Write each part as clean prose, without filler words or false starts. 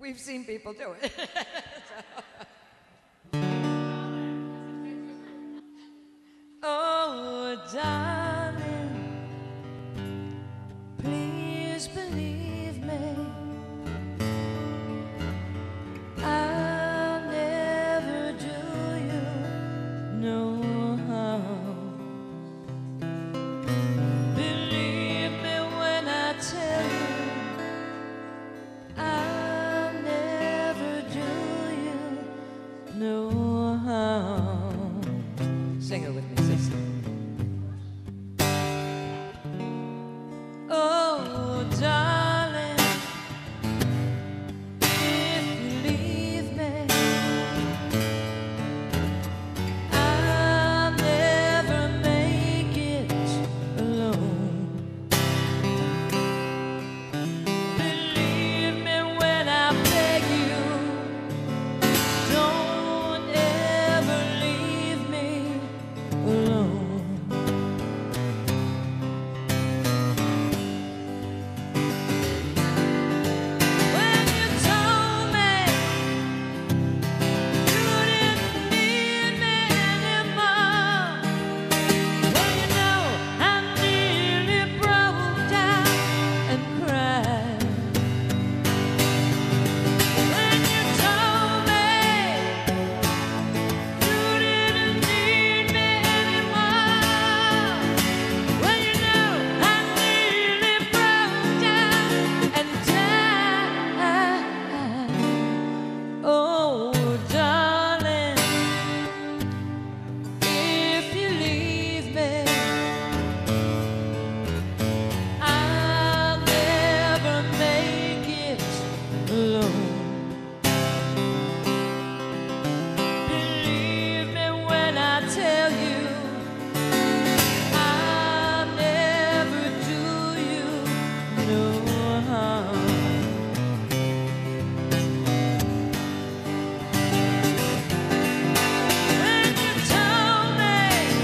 we've seen people do it. Oh, darling, please believe me. I'll never do you no harm. Believe me when I tell you I'll never do you no harm. Sing it with me, sister. Oh, darling, if you leave me, I'll never make it alone. Believe me when I beg you, don't ever leave me alone. When you told me you didn't need me anymore, well, you know, I nearly broke down and cried. When you told me you didn't need me anymore, well, you know, I nearly broke down and died. Oh, darling, if you leave me, I'll never make it alone. Believe me when I tell you I'll never do you no harm. When you told me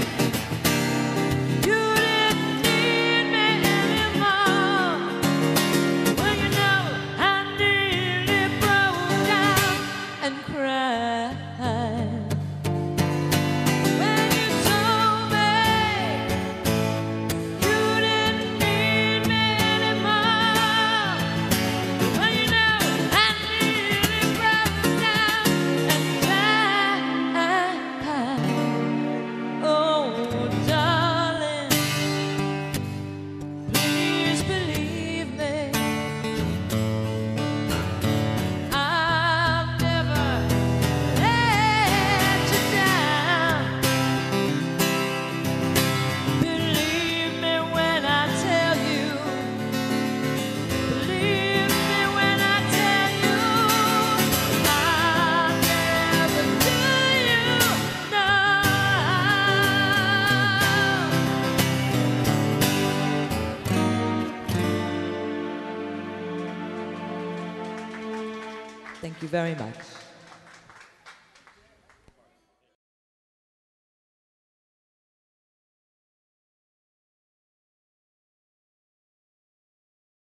you didn't need me anymore, well, you know, I nearly broke down and cried. When you told me you didn't need me anymore, well, you know, I nearly broke down and died. Oh, darling, please believe me. I'll never let you down. Believe me when I tell you. Believe me when I tell you I'll never do you no harm. Thank you very much.